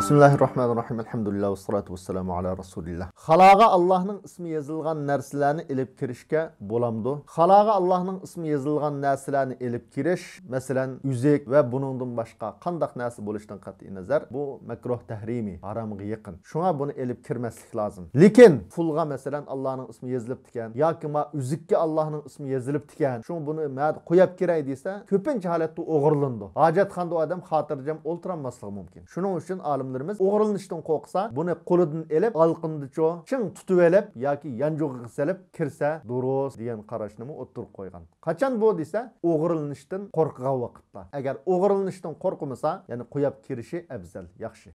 Bismillahirrahmanirrahim. Elhamdülillah ve salatu vesselamu ala Resulillah. Xalağa Allah'ın ismi yazılgan narsalarni elip kirishga bo'lamdi. Xalağa Allah'ın ismi yazılgan narsalarni elip kirish, masalan, üzek ve buningdan boshqa qandaq narsa bo'lishidan qat'iy nazar bu makruh tahrimi, haramga yaqin. Shunga buni elip kirmaslik lozim. Lekin pulga masalan Allah'ın ismi yazılıp ekan yoki ma üzükka Allah'ın ismi yazılıp ekan, shuni buni qo'yib kiray desa, ko'pincha holatda o'g'irlandi. Hojatxonda odam xotirjam o'ltirolmasligi mumkin. Shuning uchun olimlarimiz o'g'irlanishdan qo'rqsa, buni qo'lidan elib, alqindicho ching tutib elib yoki yanjog'iga solib kirsa durust degan qarashni o'tirib qo'ygan. Qachon bu desa, o'g'irlanishdan qo'rqgan vaqtda. Agar o'g'irlanishdan qo'rqmasa, ya'ni qo'yib kirishi afzal, yaxshi.